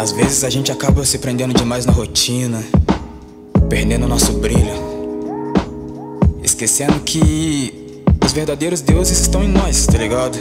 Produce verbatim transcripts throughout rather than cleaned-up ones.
Às vezes a gente acaba se prendendo demais na rotina, perdendo nosso brilho, esquecendo que os verdadeiros deuses estão em nós, tá ligado?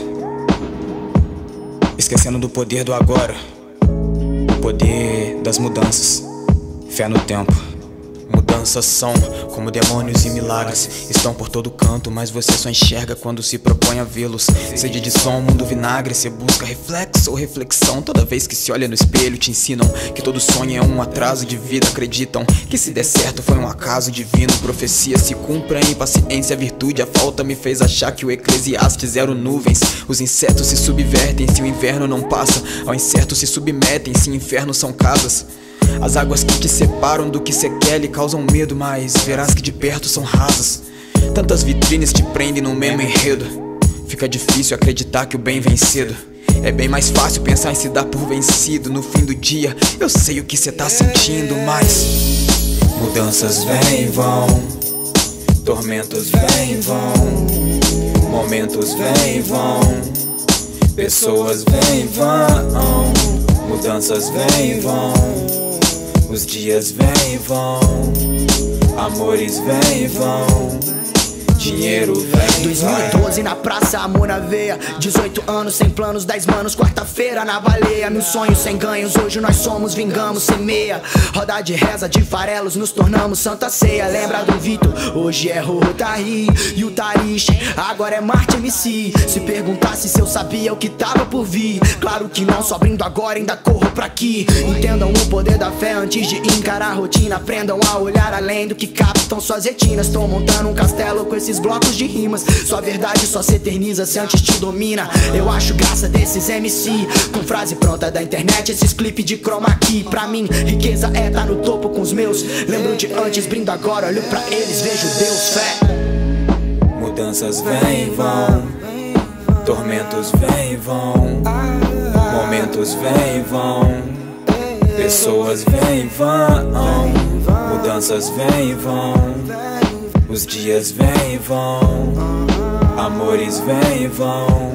Esquecendo do poder do agora, o poder das mudanças, fé no tempo. Mudanças são como demônios e milagres, estão por todo canto, mas você só enxerga quando se propõe a vê-los. Sede de som, mundo vinagre, você busca reflexo ou reflexão. Toda vez que se olha no espelho te ensinam que todo sonho é um atraso de vida. Acreditam que se der certo foi um acaso divino. Profecia se cumpra em paciência, virtude. A falta me fez achar que o Eclesiastes eram nuvens. Os insetos se subvertem se o inverno não passa, ao incerto se submetem se infernos são casas. As águas que te separam do que cê quer lhe causam medo, mas verás que de perto são rasas. Tantas vitrines te prendem no mesmo enredo, fica difícil acreditar que o bem vem cedo. É bem mais fácil pensar em se dar por vencido. No fim do dia eu sei o que cê tá sentindo, mas mudanças vêm e vão, tormentos vêm e vão, momentos vêm e vão, pessoas vêm e vão, mudanças vêm e vão, os dias vêm e vão, amores vêm e vão, dinheiro vem. dois mil e doze na praça, amor na veia. Dezoito anos sem planos, dez manos, quarta-feira na baleia. Mil sonhos sem ganhos, hoje nós somos, vingamos, semeia. Roda de reza, de farelos, nos tornamos santa ceia. Lembra do Vitor? Hoje é Rotary e o Tarish, agora é Marte M C. Se perguntasse se eu sabia o que tava por vir, claro que não, só abrindo agora, ainda corro pra aqui. Entendam o poder da fé antes de encarar a rotina. Aprendam a olhar além do que captam suas retinas. Tô montando um castelo com esses blocos de rimas. Sua verdade só se eterniza se antes te domina. Eu acho graça desses M C com frase pronta da internet, esses clipes de chroma key. Pra mim, riqueza é tá no topo com os meus. Lembro de antes, brindo agora, olho pra eles, vejo Deus, fé. Mudanças vêm e vão, tormentos vêm e vão, momentos vêm e vão, pessoas vêm e vão, mudanças vêm e vão, os dias vêm e vão, amores vêm e vão.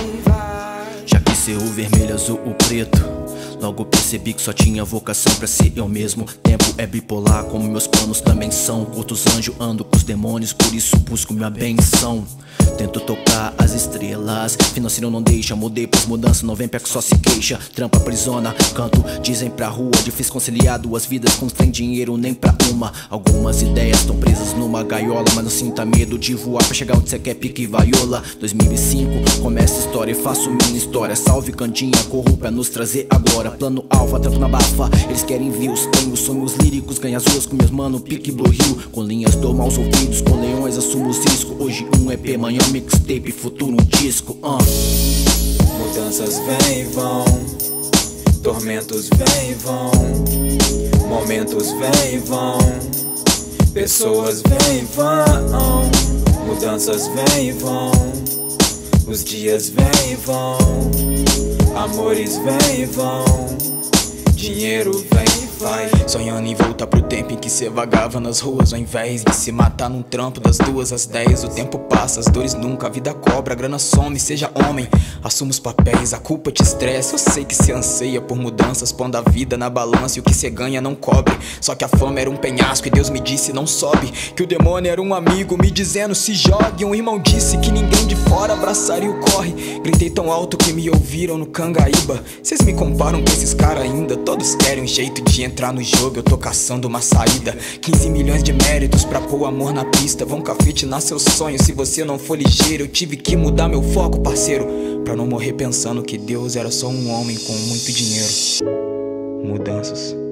Já quis ser o vermelho, azul, o preto. Logo percebi que só tinha vocação pra ser eu mesmo. Tempo é bipolar, como meus planos também são. Outros anjos, ando com os demônios, por isso busco minha benção. Tento tocar as estrelas, financeiro não deixa. Mudei pras mudanças, não vem pé que só se queixa. Trampa, aprisiona, canto, dizem pra rua. Difícil conciliar duas vidas, com sem dinheiro nem pra uma. Algumas ideias estão presas numa gaiola, mas não sinta medo de voar pra chegar onde cê quer, pique vaiola. Dois mil e cinco, começa a história e faço minha história. Salve Candinha, corro pra nos trazer agora. Plano alfa, trampo na bafa, eles querem views. Tenho sonhos líricos, ganho as ruas com meus mano, pique Blue Hill. Com linhas dou maus ouvidos, com leões assumo os riscos. Hoje um E P, amanhã mixtape, futuro um disco, uh. Mudanças vêm e vão, tormentos vêm e vão, momentos vêm e vão, pessoas vêm e vão, mudanças vêm e vão, os dias vêm e vão, amores vêm e vão, dinheiro vem e vai. Sonhando em voltar pro tempo em que cê vagava nas ruas, ao invés de se matar num trampo das duas às dez. O tempo passa, as dores nunca, a vida cobra, a grana some, seja homem, assuma os papéis, a culpa te estressa. Eu sei que cê anseia por mudanças, pondo a vida na balança e o que cê ganha não cobre. Só que a fama era um penhasco e Deus me disse não sobe. Que o demônio era um amigo me dizendo se jogue. Um irmão disse que ninguém de fora abraçaria o corre. Gritei tão alto que me ouviram no Cangaíba. Cês me comparam com esses caras ainda, todos querem um jeito de entrar no jogo, eu tô caçando uma saída. Quinze milhões de méritos pra pôr amor na pista. Vão cafetinar seus sonhos, se você não for ligeiro. Eu tive que mudar meu foco, parceiro, pra não morrer pensando que Deus era só um homem com muito dinheiro. Mudanças.